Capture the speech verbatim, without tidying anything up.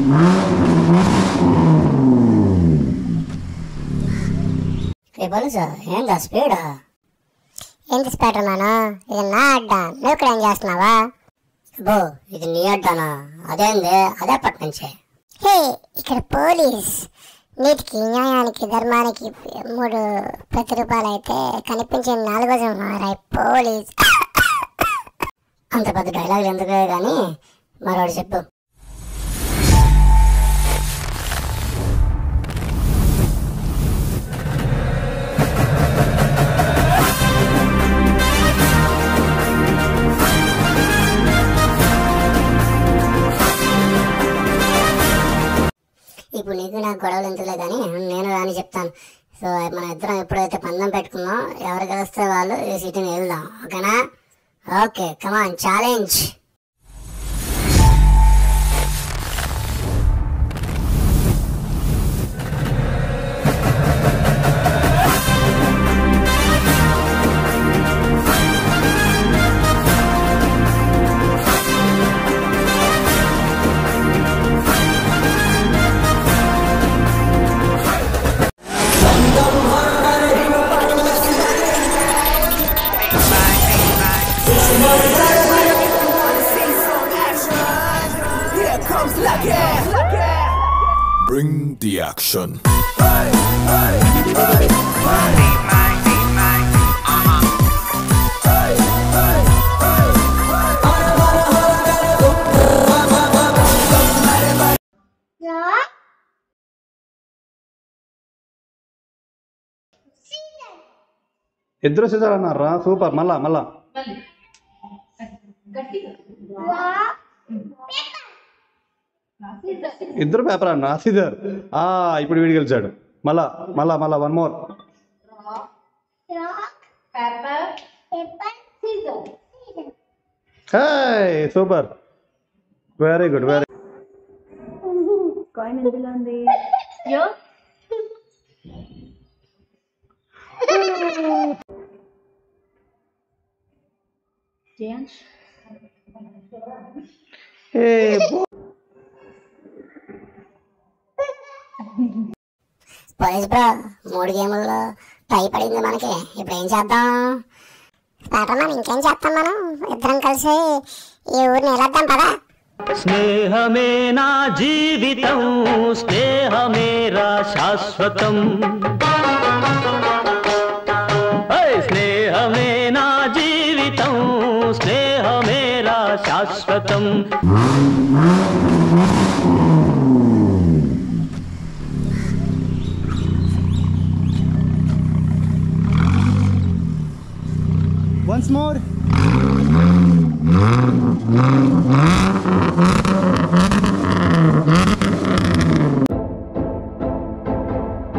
ఏందా స్పీడా? ఏంటి speed man? ఇది నా అడ్డా, నువ్వు ఇక్కడ ఏం చేస్తున్నావా? అబ్బో ఇది నీ అడ్డానా? అదేంది, అదే పట్టు నుంచే. హే, ఇక్కడ పోలీస్. నీతికి, న్యాయానికి, ధర్మానికి మూడు ప్రతిరూపాలు అయితే కనిపించే నాలుగో సింహం పోలీస్. అంత పెద్ద డైలాగ్ ఎందుకు కానీ మరోడు చెప్పు. ఇప్పుడు నీకు నాకు గొడవలు ఎందుకులే కానీ నేను రాని చెప్తాను. సో మన ఇద్దరం ఎప్పుడైతే పందెం పెట్టుకున్నాం, ఎవరు గెలిస్తే వాళ్ళు ఈ సీటుని వెళ్దాం, ఓకేనా? Okay, come on, challenge. Bring the action. Hey, hey, hey, hey. Be mine, be mine. Uh-huh. Hey, hey, hey, hey. ఇద్దరు సీజర్ అన్నారా? సూపర్. మళ్ళా మళ్ళా ఇద్దరు పేపర్ అన్న సీజర్. ఆ ఇప్పుడు వీడి గెలిచాడు. మళ్ళా మళ్ళా మళ్ళా one more. Hey super, very good. Very coin ఎందులో ఉంది? పోలీస్ బ్రో, మూడు గేముల్లో టై పడింది మనకి. ఇప్పుడు ఏం చేద్దాం? స్పైడర్ ఇంకేం చేస్తాం మనం? ఇద్దరం కలిసి ఈ ఊరిని వెళ్ళొద్దాం పదా. స్నేహమే నా జీవితం, స్నేహమేరా శాశ్వతం. స్నేహమే నా జీవితం, స్నేహమేరా శాశ్వతం. Once more.